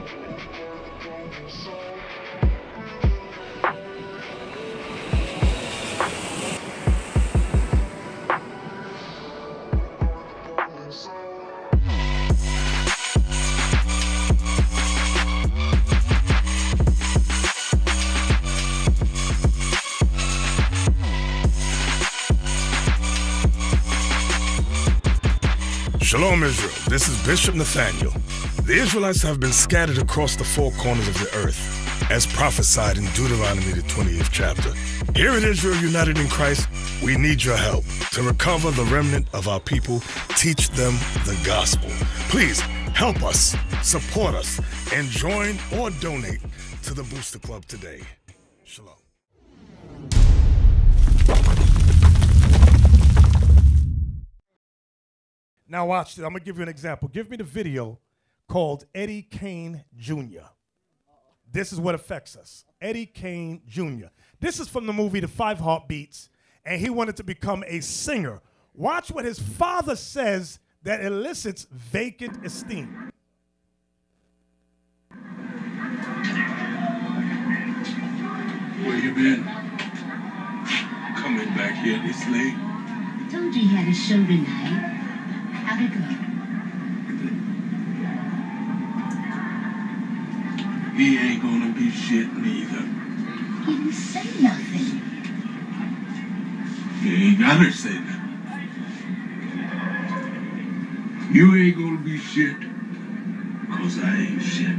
Shalom, Israel. This is Bishop Nathaniel. The Israelites have been scattered across the four corners of the earth, as prophesied in Deuteronomy, the 20th chapter. Here in Israel United in Christ, we need your help to recover the remnant of our people, teach them the gospel. Please help us, support us, and join or donate to the Booster Club today. Shalom. Now watch this. I'm going to give you an example. Give me the video called Eddie Kane Jr. This is what affects us. Eddie Kane Jr. This is from the movie The Five Heartbeats, and he wanted to become a singer. Watch what his father says that elicits vacant esteem. Where you been? Coming back here this late? I told you he had a show tonight. How'd it go? He ain't gonna be shit neither. He didn't say nothing. You ain't gotta say that. You ain't gonna be shit, 'cause I ain't shit.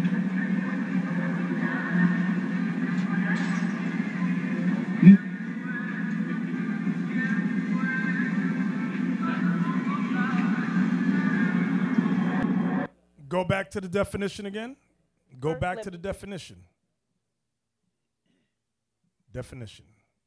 Go back to the definition again. Go back to the definition. Definition.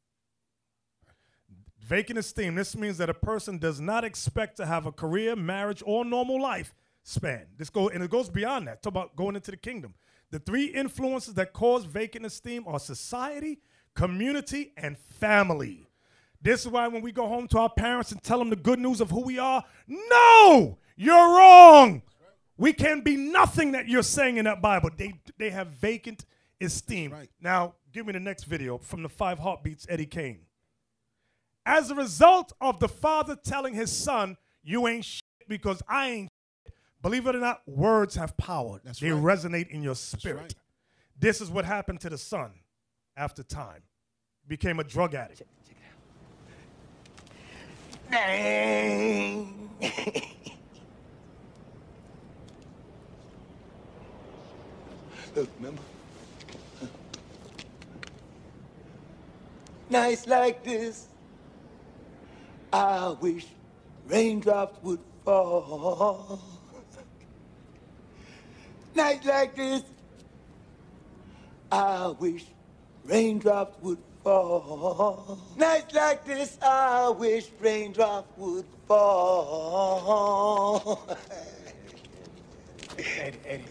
Vacant esteem. This means that a person does not expect to have a career, marriage, or normal life span. And it goes beyond that. Talk about going into the kingdom. The three influences that cause vacant esteem are society, community, and family. This is why when we go home to our parents and tell them the good news of who we are, no, you're wrong. We can be nothing that you're saying in that Bible. They have vacant esteem. Right. Now, give me the next video from the Five Heartbeats, Eddie Kane. As a result of the father telling his son, you ain't shit because I ain't shit, believe it or not, words have power. They resonate in your spirit. Right. This is what happened to the son after time. Became a drug addict. Check it out. Dang. Look, remember? Nights like this, I wish raindrops would fall. Nights like this, I wish raindrops would fall. Nights like this, I wish raindrops would fall. Eddie.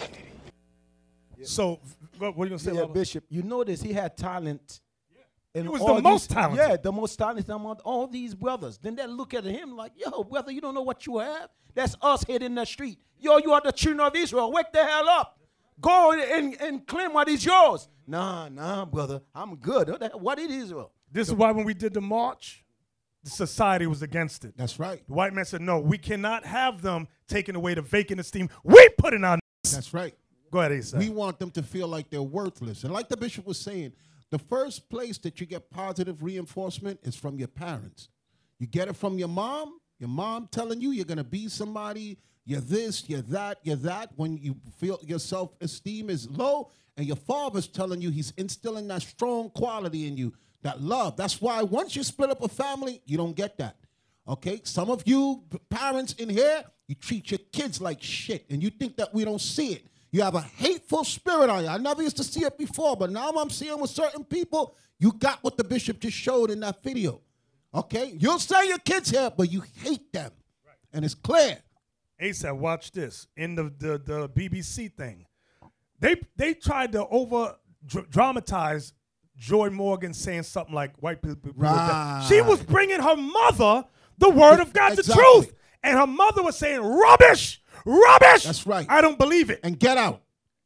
So, what are you going to say, yeah, Bishop, you notice he had talent. He was the most talented. Yeah, the most talented among all these brothers. Then they look at him like, yo, brother, you don't know what you have? That's us here in the street. Yo, you are the children of Israel. Wake the hell up. Go and claim what is yours. Nah, brother. I'm good. What is Israel? This is why when we did the march, the society was against it. That's right. The white man said, no, we cannot have them taking away the vacant esteem we put in our That's right. Go ahead, Asaph. We want them to feel like they're worthless. And like the bishop was saying, the first place that you get positive reinforcement is from your parents. You get it from your mom telling you you're going to be somebody, you're this, you're that. When you feel your self-esteem is low, and your father's telling you he's instilling that strong quality in you, that love. That's why once you split up a family, you don't get that. Okay? Some of you parents in here, you treat your kids like shit, and you think that we don't see it. You have a hateful spirit on you. I never used to see it before, but now I'm seeing with certain people, you got what the bishop just showed in that video. Okay? You'll say your kids here, but you hate them. Right. And it's clear. Asaph, watch this. In the BBC thing, they tried to over-dramatize Joy Morgan saying something like white people. Right. She was bringing her mother the word of God, the truth. And her mother was saying, rubbish. Rubbish! That's right. I don't believe it. And get out.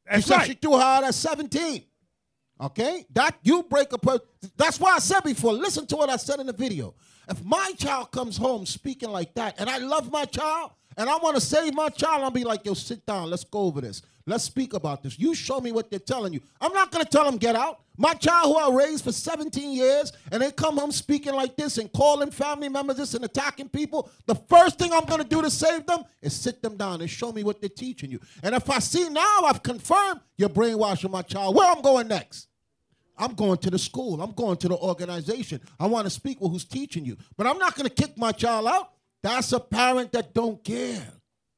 That's she said right. she threw her out at 17. Okay? That you break a person. That's why I said before, listen to what I said in the video. If my child comes home speaking like that, and I love my child, and I want to save my child, I'll be like, yo, sit down. Let's go over this. Let's speak about this. You show me what they're telling you. I'm not going to tell them get out. My child who I raised for 17 years, and they come home speaking like this and calling family members this and attacking people, the first thing I'm going to do to save them is sit them down and show me what they're teaching you. And if I see now I've confirmed you're brainwashing my child, where I'm going next? I'm going to the school. I'm going to the organization. I want to speak with who's teaching you. But I'm not going to kick my child out. That's a parent that don't care.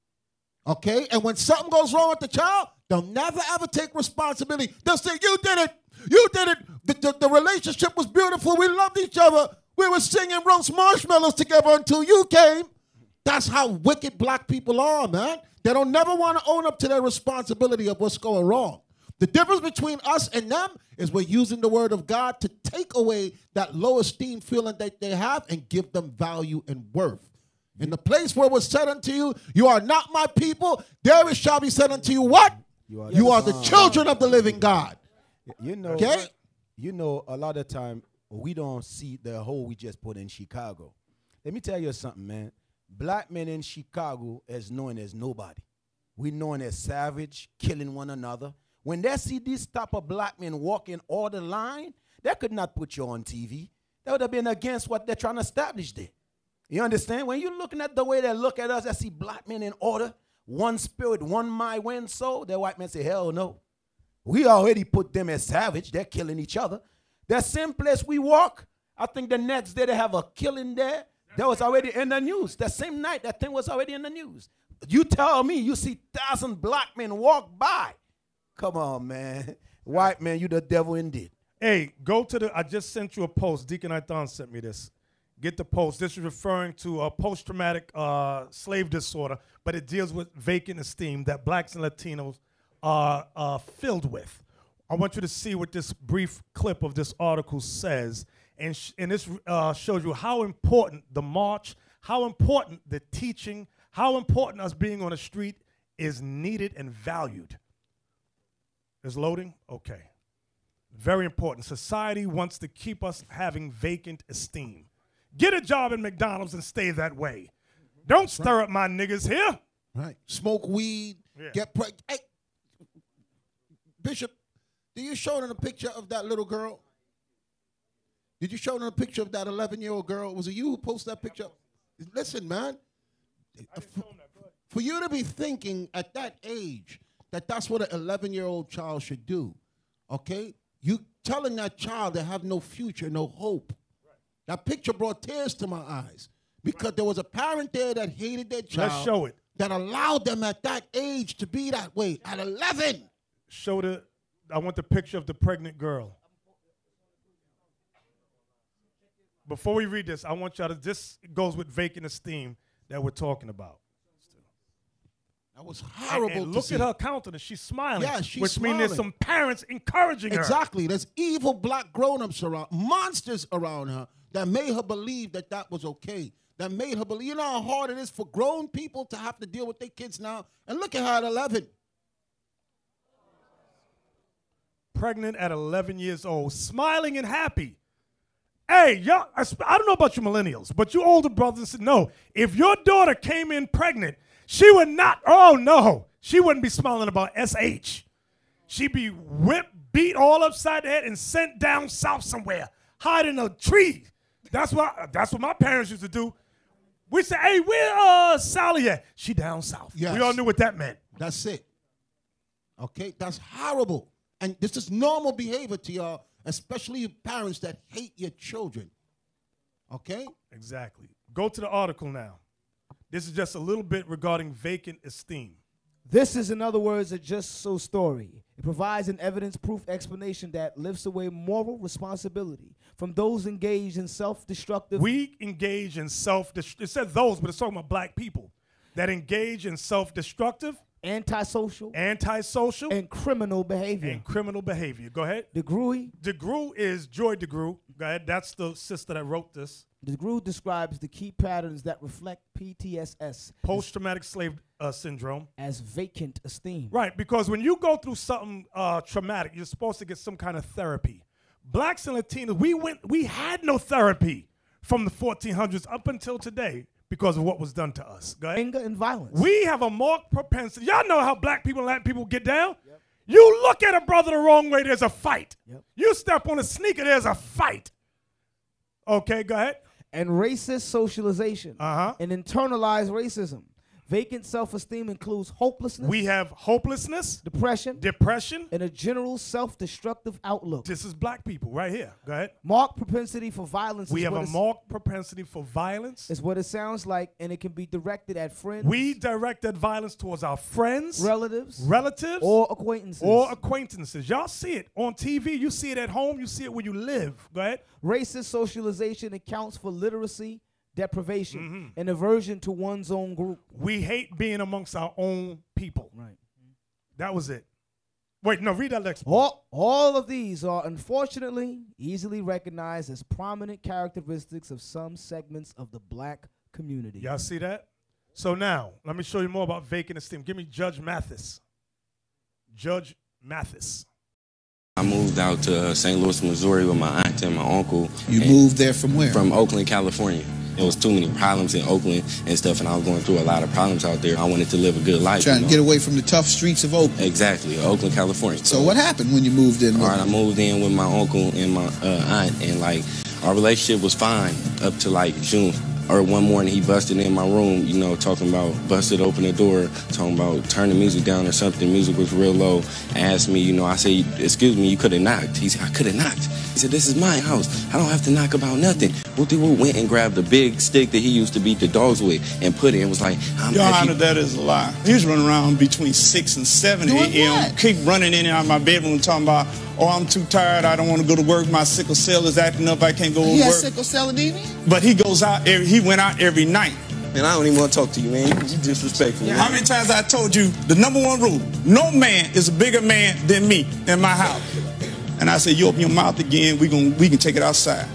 Okay? And when something goes wrong with the child, they'll never, ever take responsibility. They'll say, you did it. You did it. The relationship was beautiful. We loved each other. We were singing roast marshmallows together until you came. That's how wicked black people are, man. They don't never want to own up to their responsibility of what's going wrong. The difference between us and them is we're using the word of God to take away that low esteem feeling that they have and give them value and worth. In the place where it was said unto you, you are not my people, there it shall be said unto you, what? You are the children of the living God. You know, okay? You know, a lot of time we don't see the hole we just put in Chicago. Let me tell you something, man. Black men in Chicago is known as nobody. We known as savage, killing one another. When they see this type of black men walking all the line, they could not put you on TV. That would have been against what they're trying to establish there. You understand? When you're looking at the way they look at us, I see black men in order, one spirit, one mind, one soul. The white men say, hell no. We already put them as savage. They're killing each other. That same place we walk, I think the next day they have a killing there. That was already in the news. That same night, that thing was already in the news. You tell me you see 1,000 black men walk by. Come on, man. White man, you the devil indeed. Hey, go to the, I just sent you a post. Deacon Ithon sent me this. Get the post. This is referring to a post-traumatic slave disorder, but it deals with vacant esteem that blacks and Latinos are filled with. I want you to see what this brief clip of this article says, and this shows you how important the march, how important the teaching, how important us being on the street is needed and valued. Is loading? Okay. Very important. Society wants to keep us having vacant esteem. Get a job at McDonald's and stay that way. Don't stir up my niggas here. Right. Smoke weed. Yeah. Get pregnant. Hey, Bishop, did you show them a picture of that little girl? Did you show them a picture of that 11-year-old girl? Was it you who posted that picture? Listen, man. For you to be thinking at that age that that's what an 11-year-old child should do, okay? You telling that child they have no future, no hope. Right. That picture brought tears to my eyes because there was a parent there that hated their child. Let's show it. That allowed them at that age to be that way, at 11. Show the, I want the picture of the pregnant girl. Before we read this, I want y'all to, this goes with vacant esteem that we're talking about. That was horrible and look to see. at her countenance. She's smiling. Yeah, she's which smiling. means there's some parents encouraging her. Exactly. There's evil black grown-ups around, monsters around her that made her believe that that was okay. That made her believe. You know how hard it is for grown people to have to deal with their kids now? And look at her at 11. Pregnant at 11 years old, smiling and happy. Hey, y'all, I don't know about you millennials, but you older brothers know, if your daughter came in pregnant, she would not, oh no, she wouldn't be smiling about SH. She'd be whipped, beat all upside the head, and sent down south somewhere, hide in a tree. That's what my parents used to do. We say, hey, where Sally at? She down south. Yes. We all knew what that meant. That's it. Okay, that's horrible. And this is normal behavior to y'all, especially you parents that hate your children. Okay? Exactly. Go to the article now. This is just a little bit regarding vacant esteem. This is, in other words, a just so story. It provides an evidence-proof explanation that lifts away moral responsibility from those engaged in self-destructive. We engage in self-destructive. It said those, but it's talking about black people that engage in self-destructive, antisocial, and criminal behavior. Go ahead. DeGrew is Joy DeGrew. Go ahead. That's the sister that wrote this. DeGrew describes the key patterns that reflect PTSS. Post-traumatic slave syndrome as vacant esteem. Right, because when you go through something traumatic, you're supposed to get some kind of therapy. Blacks and Latinos, we had no therapy from the 1400s up until today because of what was done to us. Go ahead. Anger and violence. We have a marked propensity. Y'all know how black people and Latin people get down? Yep. You look at a brother the wrong way, there's a fight. Yep. You step on a sneaker, there's a fight. Okay, go ahead. And racist socialization and internalized racism. Vacant self-esteem includes hopelessness. We have hopelessness, depression, and a general self-destructive outlook. This is black people right here. Go ahead. Marked propensity for violence. We have a marked propensity for violence. Is what it sounds like, and it can be directed at friends. We directed violence towards our friends, relatives, or acquaintances. Y'all see it on TV. You see it at home. You see it where you live. Go ahead. Racist socialization accounts for literacy, deprivation, and aversion to one's own group. We hate being amongst our own people. Right. That was it. Wait, no, read that next. All of these are unfortunately easily recognized as prominent characteristics of some segments of the black community. Y'all see that? So now, let me show you more about vacant esteem. Give me Judge Mathis. Judge Mathis. I moved out to St. Louis, Missouri with my aunt and my uncle. You moved there from where? From Oakland, California. There was too many problems in Oakland and stuff, and I was going through a lot of problems out there. I wanted to live a good life. Trying to get away from the tough streets of Oakland. Exactly, Oakland, California. So what happened when you moved in? All right, I moved in with my uncle and my aunt, and like our relationship was fine up to like June. Or one morning he busted in my room, you know, talking about, busted open the door, talking about turn the music down or something. Music was real low. Asked me, you know, I said, excuse me, you could have knocked. He said, I could have knocked. He said, this is my house. I don't have to knock about nothing. Woo went and grabbed a big stick that he used to beat the dogs with and put it and was like, Your Honor, that is a lie. He was running around between 6 and 7 a.m. Keep running in and out of my bedroom talking about, oh, I'm too tired, I don't want to go to work, my sickle cell is acting up, I can't go to work. He has sickle cell anemia? But he goes out, he went out every night. Man, I don't even want to talk to you, man. You disrespectful. How many times I told you, the #1 rule, no man is a bigger man than me in my house. And I said, you open your mouth again, we can take it outside.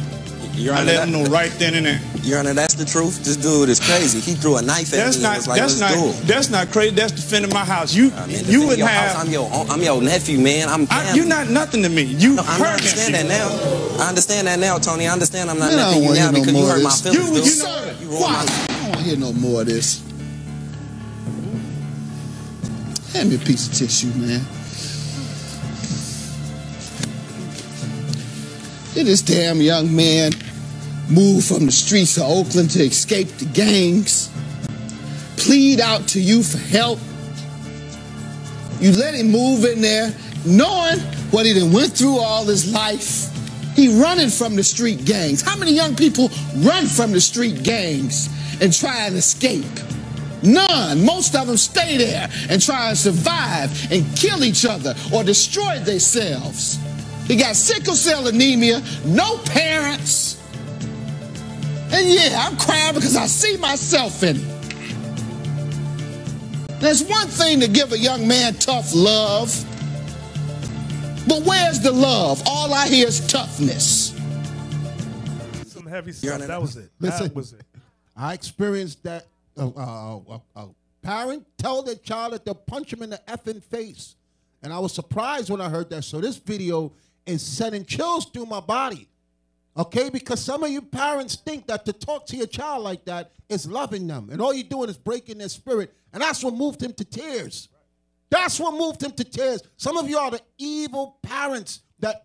I let him know right then and there. Your Honor, that's the truth. This dude is crazy. He threw a knife at me and was like, let's do it. That's not crazy. That's defending my house. You would have. I'm your nephew, man. You're not nothing to me. I understand that now. I understand that now, Tony. I understand I'm not nothing to you now because you hurt my feelings. I don't want to hear no more of this. Hand me a piece of tissue, man. Did this damn young man move from the streets of Oakland to escape the gangs, plead out to you for help? You let him move in there knowing what he done went through all his life. He running from the street gangs. How many young people run from the street gangs and try and escape? None. Most of them stay there and try and survive and kill each other or destroy themselves. He got sickle cell anemia, no parents. And yeah, I'm crying because I see myself in him. There's one thing to give a young man tough love, but where's the love? All I hear is toughness. Some heavy stuff. That was it. Listen, that was it. I experienced that. A parent tell their child that they'll punch him in the effing face. And I was surprised when I heard that. So this video is sending chills through my body. Okay? Because some of you parents think that to talk to your child like that is loving them. And all you're doing is breaking their spirit. And that's what moved him to tears. That's what moved him to tears. Some of you are the evil parents that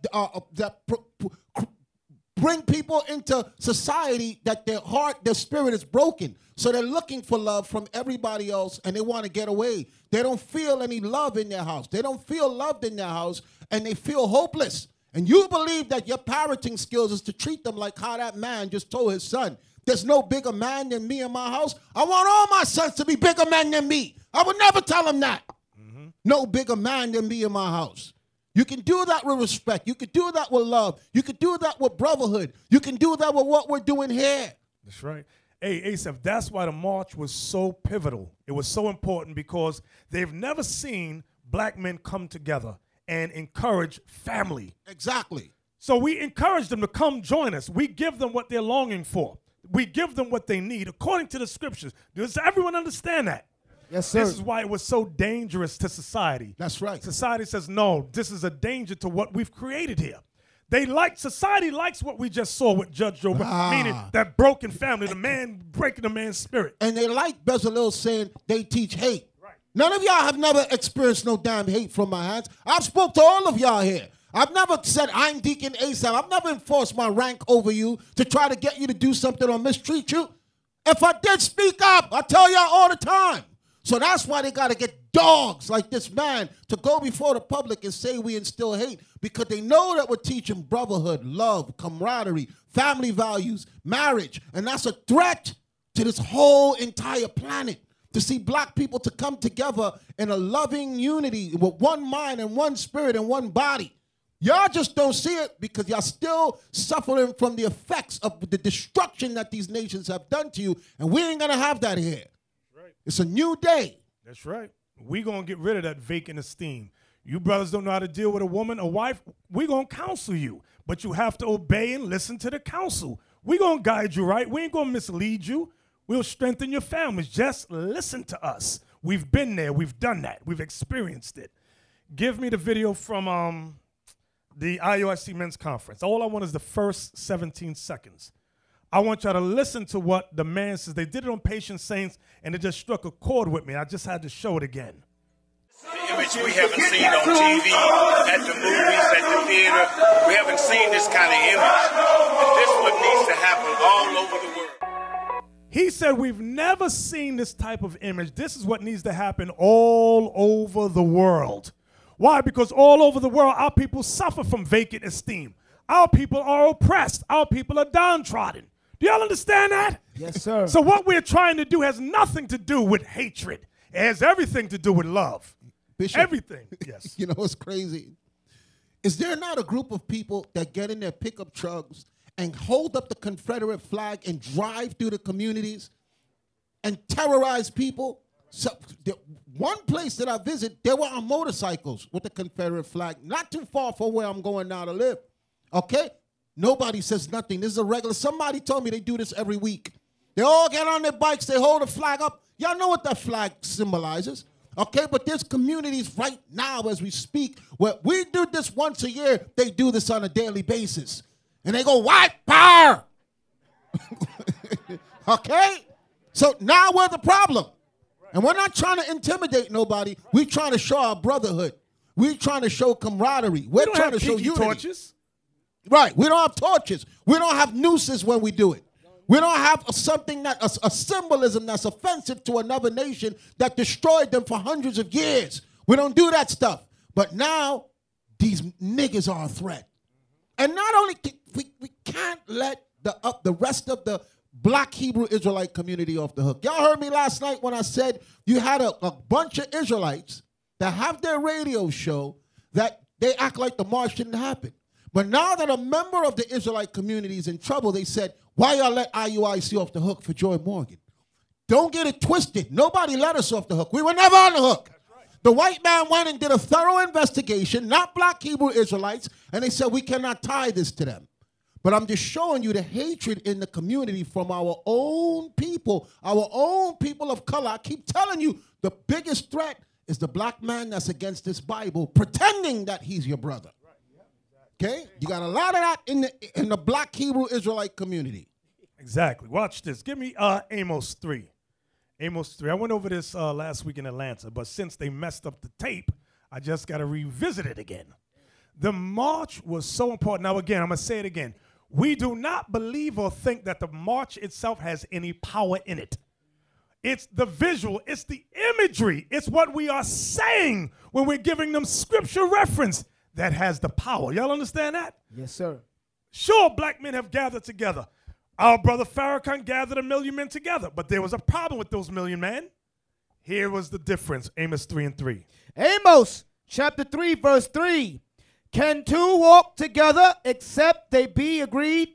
bring people into society that their heart, their spirit is broken. So they're looking for love from everybody else and they want to get away. They don't feel any love in their house. They don't feel loved in their house and they feel hopeless. And you believe that your parenting skills is to treat them like how that man just told his son. There's no bigger man than me in my house. I want all my sons to be bigger men than me. I would never tell them that. No bigger man than me in my house. You can do that with respect. You can do that with love. You can do that with brotherhood. You can do that with what we're doing here. That's right. Hey, Asaph, that's why the march was so pivotal. It was so important because they've never seen black men come together and encourage family. Exactly. So we encourage them to come join us. We give them what they're longing for. We give them what they need according to the scriptures. Does everyone understand that? Yes, sir. This is why it was so dangerous to society. That's right. Society says, no, this is a danger to what we've created here. Society likes what we just saw with Judge Joe, meaning that broken family, the man breaking the man's spirit. And they like Bezalel saying they teach hate. Right. None of y'all have never experienced no damn hate from my hands. I've spoke to all of y'all here. I've never said I'm Deacon Asaph. I've never enforced my rank over you to try to get you to do something or mistreat you. If I did speak up, I tell y'all all the time. So that's why they got to get dogs like this man to go before the public and say we instill hate, because they know that we're teaching brotherhood, love, camaraderie, family values, marriage. And that's a threat to this whole entire planet, to see black people to come together in a loving unity with one mind and one spirit and one body. Y'all just don't see it because y'all still suffering from the effects of the destruction that these nations have done to you, and we ain't going to have that here. Right. It's a new day. That's right. We're going to get rid of that vacant esteem. You brothers don't know how to deal with a woman, a wife. We're going to counsel you, but you have to obey and listen to the counsel. We're going to guide you right. We ain't going to mislead you. We'll strengthen your families. Just listen to us. We've been there. We've done that. We've experienced it. Give me the video from the IUIC Men's Conference. All I want is the first 17 seconds. I want y'all to listen to what the man says. They did it on Patient Saints, and it just struck a chord with me. I just had to show it again. The image we haven't seen on TV, at the movies, at the theater. We haven't seen this kind of image. And this is what needs to happen all over the world. He said, we've never seen this type of image. This is what needs to happen all over the world. Why? Because all over the world, our people suffer from vacant esteem. Our people are oppressed. Our people are downtrodden. Do y'all understand that? Yes, sir. So what we're trying to do has nothing to do with hatred. It has everything to do with love. Bishop, everything. Yes. You know what's crazy? Is there not a group of people that get in their pickup trucks and hold up the Confederate flag and drive through the communities and terrorize people? So one place that I visit, they were on motorcycles with the Confederate flag, not too far from where I'm going now to live. Okay? Nobody says nothing. This is a regular. Somebody told me they do this every week. They all get on their bikes. They hold the flag up. Y'all know what that flag symbolizes. Okay? But there's communities right now as we speak where we do this once a year. They do this on a daily basis. And they go, white power. Okay? So now we're the problem. And we're not trying to intimidate nobody. We're trying to show our brotherhood. We're trying to show camaraderie. We're trying to show unity. Torches. Right. We don't have torches. We don't have nooses when we do it. We don't have something that a symbolism that's offensive to another nation that destroyed them for hundreds of years. We don't do that stuff. But now these niggas are a threat. And not only we can't let the rest of the Black Hebrew Israelite community off the hook. Y'all heard me last night when I said you had a bunch of Israelites that have their radio show that they act like the march didn't happen. But now that a member of the Israelite community is in trouble, they said, why y'all let IUIC off the hook for Joy Morgan? Don't get it twisted. Nobody let us off the hook. We were never on the hook. Right. The white man went and did a thorough investigation, not Black Hebrew Israelites, and they said we cannot tie this to them. But I'm just showing you the hatred in the community from our own people of color. I keep telling you, the biggest threat is the black man that's against this Bible, pretending that he's your brother. Okay? You got a lot of that in the Black Hebrew Israelite community. Exactly. Watch this. Give me Amos 3. Amos 3. I went over this last week in Atlanta, but since they messed up the tape, I just got to revisit it again. The march was so important. Now, again, I'm going to say it again. We do not believe or think that the march itself has any power in it. It's the visual. It's the imagery. It's what we are saying when we're giving them scripture reference that has the power. Y'all understand that? Yes, sir. Sure, black men have gathered together. Our brother Farrakhan gathered 1 million men together, but there was a problem with those 1 million men. Here was the difference, Amos 3:3. Amos chapter 3, verse 3. Can two walk together except they be agreed?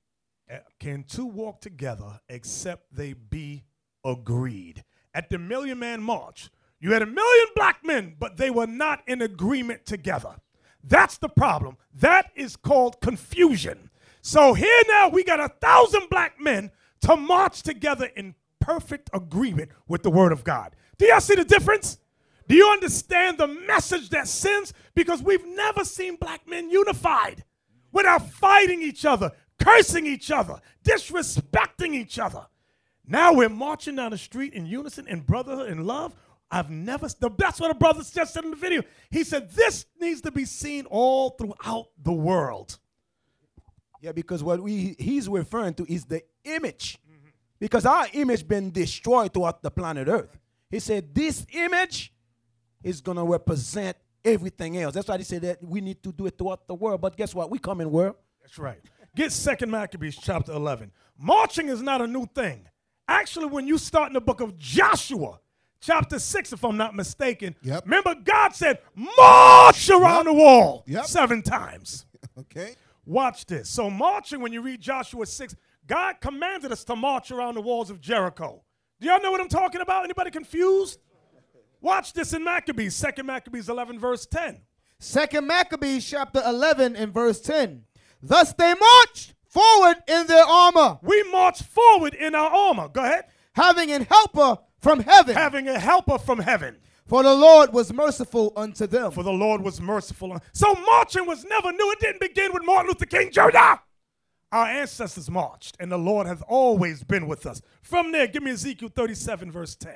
Can two walk together except they be agreed? At the 1 million man march, you had 1 million black men, but they were not in agreement together. That's the problem. That is called confusion. So here now we got 1,000 black men to march together in perfect agreement with the word of God. Do y'all see the difference? Do you understand the message that sends? Because we've never seen black men unified without fighting each other, cursing each other, disrespecting each other. Now we're marching down the street in unison, in brotherhood, in love. That's what the brother just said in the video. He said this needs to be seen all throughout the world. Yeah, because what he's referring to is the image. Because our image been destroyed throughout the planet Earth. He said this image is going to represent everything else. That's why he said that we need to do it throughout the world. But guess what? We come in world. That's right. Get 2 Maccabees chapter 11. Marching is not a new thing. Actually, when you start in the book of Joshua, chapter 6, if I'm not mistaken, remember God said, march around the wall 7 times. Okay. Watch this. So marching, when you read Joshua 6, God commanded us to march around the walls of Jericho. Do y'all know what I'm talking about? Anybody confused? Watch this in Maccabees, 2 Maccabees 11, verse 10. 2 Maccabees chapter 11 and verse 10. Thus they marched forward in their armor. We march forward in our armor. Go ahead. Having a helper from heaven. Having a helper from heaven. For the Lord was merciful unto them. For the Lord was merciful. So marching was never new. It didn't begin with Martin Luther King Jr. Our ancestors marched, and the Lord has always been with us. From there, give me Ezekiel 37, verse 10.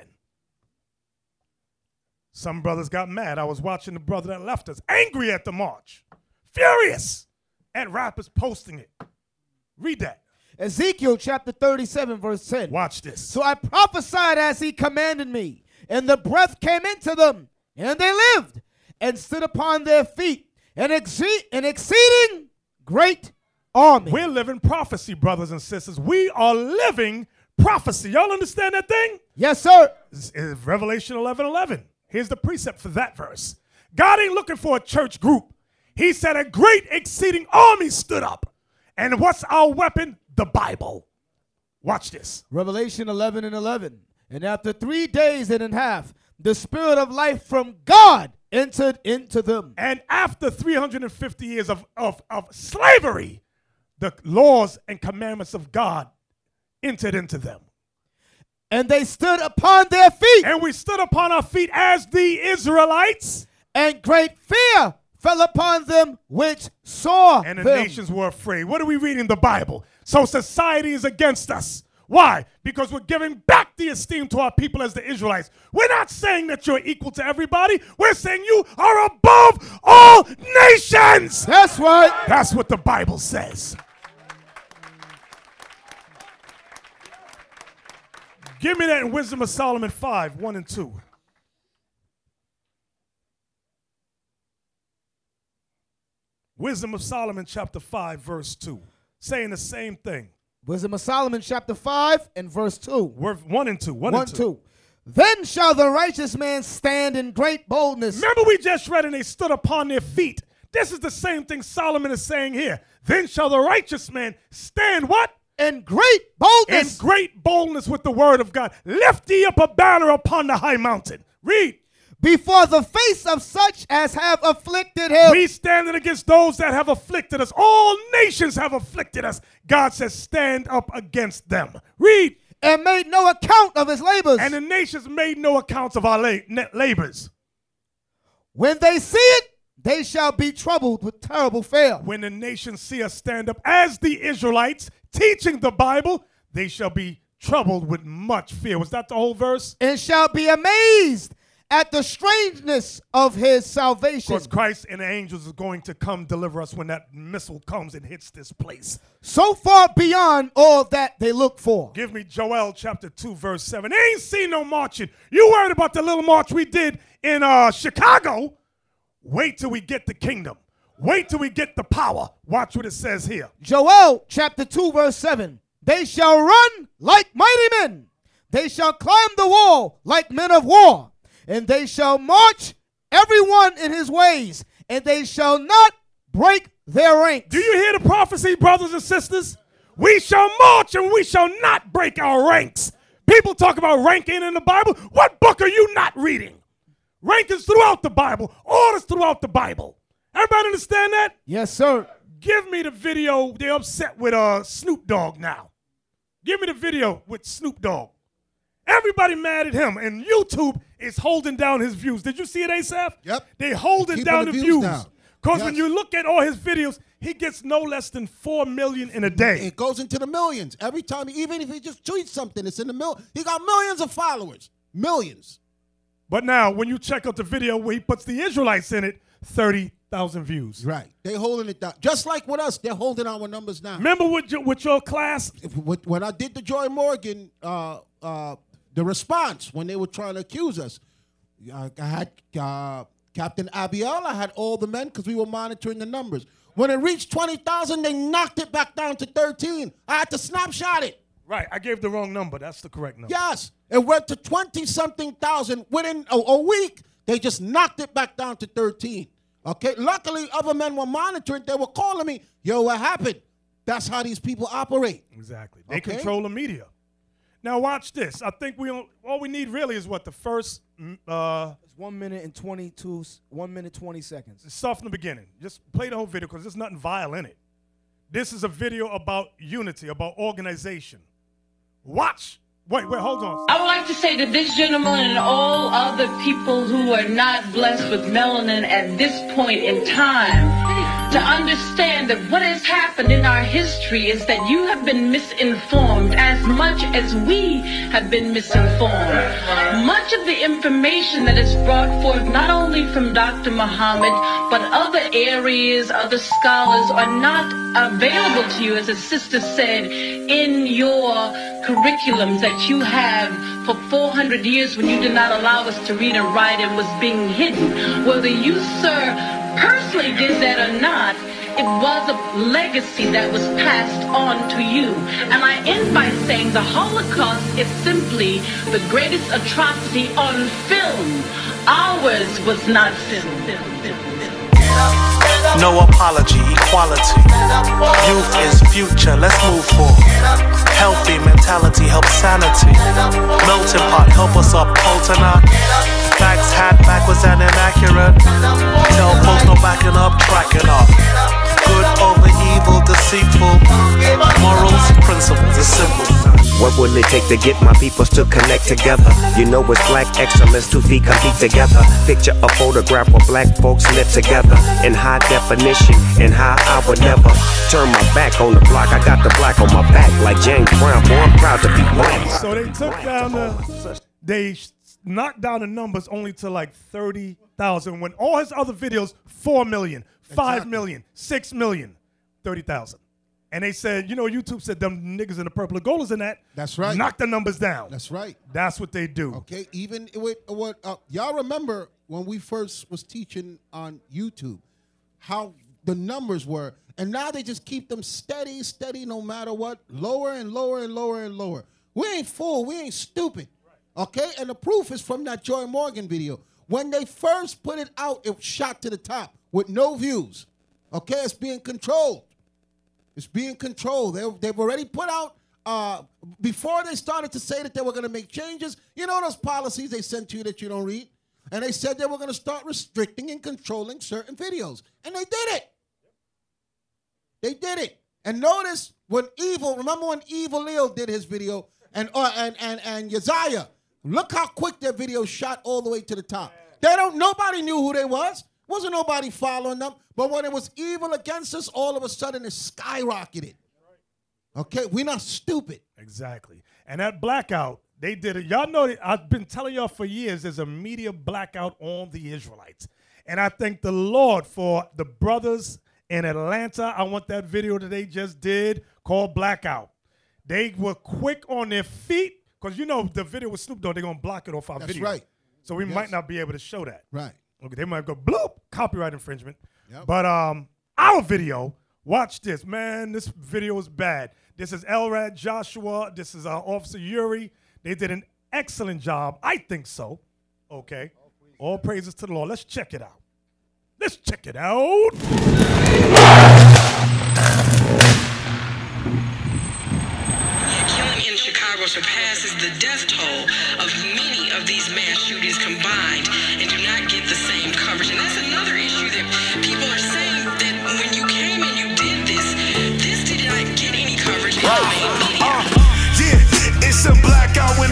Some brothers got mad. I was watching the brother that left us, angry at the march, furious, and rappers posting it. Read that. Ezekiel chapter 37, verse 10. Watch this. So I prophesied as he commanded me, and the breath came into them, and they lived, and stood upon their feet, an exceeding great army. We're living prophecy, brothers and sisters. We are living prophecy. Y'all understand that thing? Yes, sir. It's Revelation 11:11. Here's the precept for that verse. God ain't looking for a church group. He said a great exceeding army stood up. And what's our weapon? The Bible. Watch this. Revelation 11 and 11. And after 3 days and a half, the spirit of life from God entered into them. And after 350 years of slavery, the laws and commandments of God entered into them. And they stood upon their feet. And we stood upon our feet as the Israelites. And great fear fell upon them which saw and the them. nations were afraid. What are we reading in the Bible? So society is against us. Why? Because we're giving back the esteem to our people as the Israelites. We're not saying that you're equal to everybody. We're saying you are above all nations. That's right. That's what the Bible says. Give me that in Wisdom of Solomon 5, 1 and 2. Wisdom of Solomon chapter 5, verse 2. Saying the same thing. Wisdom of Solomon chapter 5 and verse 2. 1 and 2. 1 and 2. Then shall the righteous man stand in great boldness. Remember we just read and they stood upon their feet. This is the same thing Solomon is saying here. Then shall the righteous man stand what? In great boldness. In great boldness with the word of God. Lift ye up a banner upon the high mountain. Read. Before the face of such as have afflicted him. We standing against those that have afflicted us. All nations have afflicted us. God says stand up against them. Read. And made no account of his labors. And the nations made no accounts of our labors. When they see it, they shall be troubled with terrible fear. When the nations see us stand up as the Israelites teaching the Bible, they shall be troubled with much fear. Was that the whole verse? And shall be amazed at the strangeness of his salvation. Because Christ and the angels is going to come deliver us when that missile comes and hits this place. So far beyond all that they look for. Give me Joel chapter 2 verse 7. They ain't seen no marching. You worried about the little march we did in Chicago? Wait till we get the kingdom. Wait till we get the power. Watch what it says here. Joel chapter 2 verse 7. They shall run like mighty men. They shall climb the wall like men of war. And they shall march everyone in his ways. And they shall not break their ranks. Do you hear the prophecy, brothers and sisters? We shall march and we shall not break our ranks. People talk about ranking in the Bible. What book are you not reading? Rank is throughout the Bible. Orders throughout the Bible. Everybody understand that? Yes, sir. Give me the video. They're upset with Snoop Dogg now. Give me the video with Snoop Dogg. Everybody mad at him, and YouTube is holding down his views. Did you see it, Asaph? Yep. They holding down the views. Because Yes. when you look at all his videos, he gets no less than 4 million in a day. It goes into the millions. Every time, even if he just tweets something, it's in the millions. He got millions of followers. Millions. But now, when you check out the video where he puts the Israelites in it, 30,000 views. Right. They holding it down. Just like with us, they're holding our numbers down. Remember with your class? When I did the Joy Morgan, the response, when they were trying to accuse us, I had Captain Abiel, I had all the men because we were monitoring the numbers. When it reached 20,000, they knocked it back down to 13. I had to snapshot it. Right. I gave the wrong number. That's the correct number. Yes. It went to 20-something thousand. Within a week, they just knocked it back down to 13. Okay? Luckily, other men were monitoring. They were calling me, yo, what happened? That's how these people operate. Exactly. They control the media. Now watch this. I think all we need really is what the first. It's 1 minute and 1 minute 20 seconds. It's stuff in the beginning. Just play the whole video because there's nothing vile in it. This is a video about unity, about organization. Watch. Wait, hold on. I would like to say that this gentleman and all other people who are not blessed with melanin at this point in time to understand that what has happened in our history is that you have been misinformed as much as we have been misinformed. Much of the information that is brought forth not only from Dr. Muhammad but other areas, other scholars are not available to you, as the sister said, in your curriculums that you have for 400 years when you did not allow us to read and write and was being hidden. Whether you, sir, personally did that or not, it was a legacy that was passed on to you. And I end by saying the Holocaust is simply the greatest atrocity on film. Ours was not film. No apology, equality. Youth is future, let's move forward. Healthy mentality helps sanity. Melting pot, help us uphold tonight. Facts had backwards and inaccurate. Tell folks no backing up, tracking up. Good over evil, deceitful. Morals, principles, it's simple. What will it take to get my peoples to connect together? You know it's black excellence, 2 feet compete together. Picture a photograph where black folks live together in high definition, and how I would never turn my back on the block. I got the black on my back like James Brown, boy, I'm proud to be black. So they took down they knocked down the numbers only to like 30,000 when all his other videos, 4 million, 5 million, 6 million, 30,000. And they said, you know, YouTube said them niggas in the purple and gold is in that. That's right. Knock the numbers down. That's right. That's what they do. Okay, even with what y'all remember when we first was teaching on YouTube, how the numbers were, and now they just keep them steady, no matter what, lower and lower and lower and lower. We ain't fool, we ain't stupid. Okay, and the proof is from that Joy Morgan video. When they first put it out, it shot to the top with no views. Okay, it's being controlled. It's being controlled. They've already put out, before they started to say that they were going to make changes, you know those policies they sent to you that you don't read? And they said they were going to start restricting and controlling certain videos. And they did it. They did it. And notice when remember when Evil Leo did his video, and Uzziah, look how quick their video shot all the way to the top. Nobody knew who they was. Wasn't nobody following them. But when it was evil against us, all of a sudden it skyrocketed. Okay, we're not stupid. Exactly. And that blackout, they did it. Y'all know that I've been telling y'all for years there's a media blackout on the Israelites. And I thank the Lord for the brothers in Atlanta. I want that video that they just did called Blackout. They were quick on their feet because, you know, the video with Snoop Dogg, they're going to block it off our video. That's right. So we might not be able to show that. Right. Okay, they might go bloop, copyright infringement. Yep. But our video, watch this, man. This video is bad. This is Elrad Joshua. This is Officer Yuri. They did an excellent job. I think so. Okay. All praises to the Lord. Let's check it out. Let's check it out. Killing in Chicago surpasses the death toll of many of these mass shootings combined and do not get the same coverage. And that's another issue that people are saying that when you came and you did this did not get any coverage in the main media. Yeah, it's a blackout when them black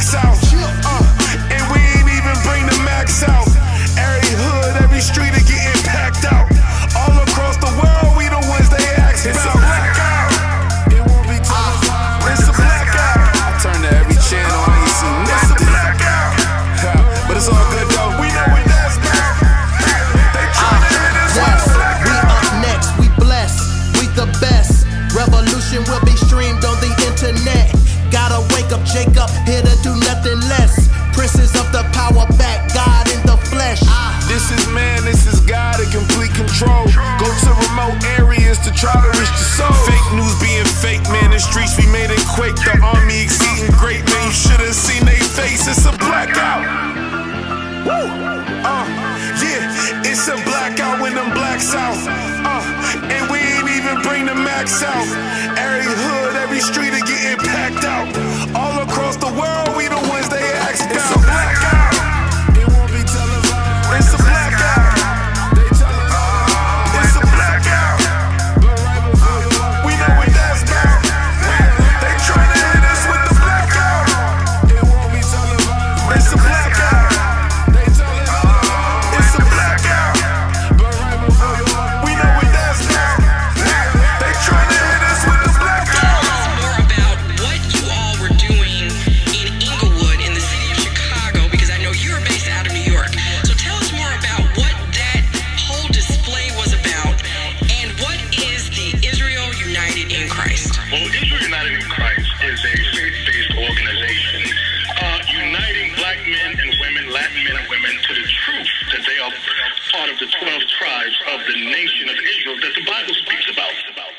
blacks out. And we ain't even bring the max out. Every hood, every street are getting packed out. All across the world, we the ones they ask about. It's a blackout. It won't be televised. It's a blackout. I turn to every channel, I ain't seen nothing. It's a blackout. But it's all good though. We know what that's about. They trying to hit us with a blackout. We up next, we blessed, we the best. Revolution will be streamed on the internet. Gotta wake up, Jacob, here to do nothing less. Princes of the power back, God in the flesh. This is man, this is God in complete control. Go to remote areas to try to reach the soul. Fake news being fake, man, the streets we made it quake. The army exceeding great, man, you should have seen they face. It's a blackout. Woo! Yeah, it's a blackout when them blacks out. And we ain't even bring the max out. Every hood, every street are getting packed out. All across the world, we the ones they ask about. It's a blackout. It won't be televised. It's a blackout. They tell us it's a blackout. But right before you walk, we know what that's about. They trying to hit us with the blackout. It won't be televised. It's a blackout. They tell us it's a blackout. But right before you walk, we know what that's about. They trying to hit us with the blackout. Tell us more about what you all were doing in Inglewood, in the city of Chicago, because I know you're based out of New York. So tell us more about what that whole display was about, and what is the Israel United in Christ? Well, Israel United in Christ is a faith-based organization uniting black men and women, Latin men and women, to the truth that they are part of the 12 tribes of the nation of Israel that the Bible speaks about.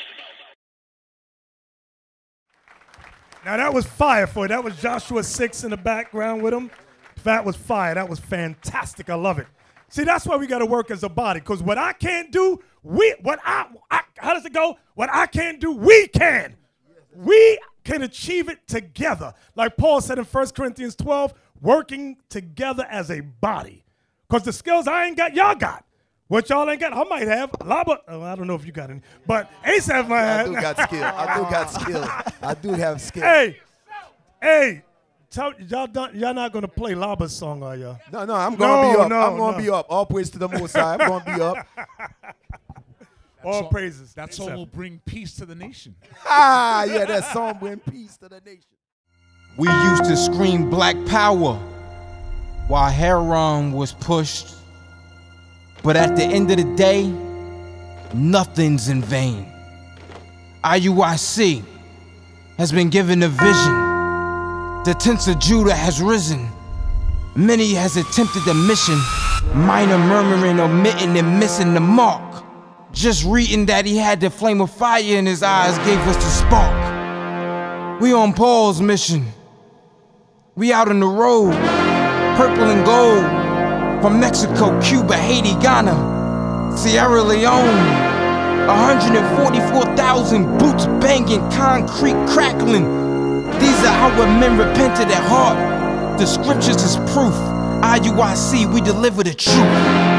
Now that was fire for you. That was Joshua 6 in the background with him. That was fire. That was fantastic. I love it. See, that's why we got to work as a body. Because what I can't do, how does it go? What I can't do, we can. We can achieve it together. Like Paul said in 1 Corinthians 12, working together as a body. Because the skills I ain't got, y'all got. What y'all ain't got, I might have. Lava, I don't know if you got any. But Asaph might have. I do got skill. I do got skill. I do have skill. Hey. Y'all not gonna play Laba's song, are y'all? No, I'm gonna be up. I'm gonna be up. All praise to the Most High. I'm gonna be up. All praises. That song will bring peace to the nation. Yeah, that song bring peace to the nation. We used to scream black power while Heron was pushed. But at the end of the day, nothing's in vain. IUIC has been given a vision. The tents of Judah has risen. Many has attempted the mission. Minor murmuring, omitting, and missing the mark. Just reading that he had the flame of fire in his eyes gave us the spark. We on Paul's mission. We out on the road, purple and gold. From Mexico, Cuba, Haiti, Ghana, Sierra Leone. 144,000 boots banging, concrete crackling. These are our men repented at heart. The scriptures is proof. IUIC, we deliver the truth.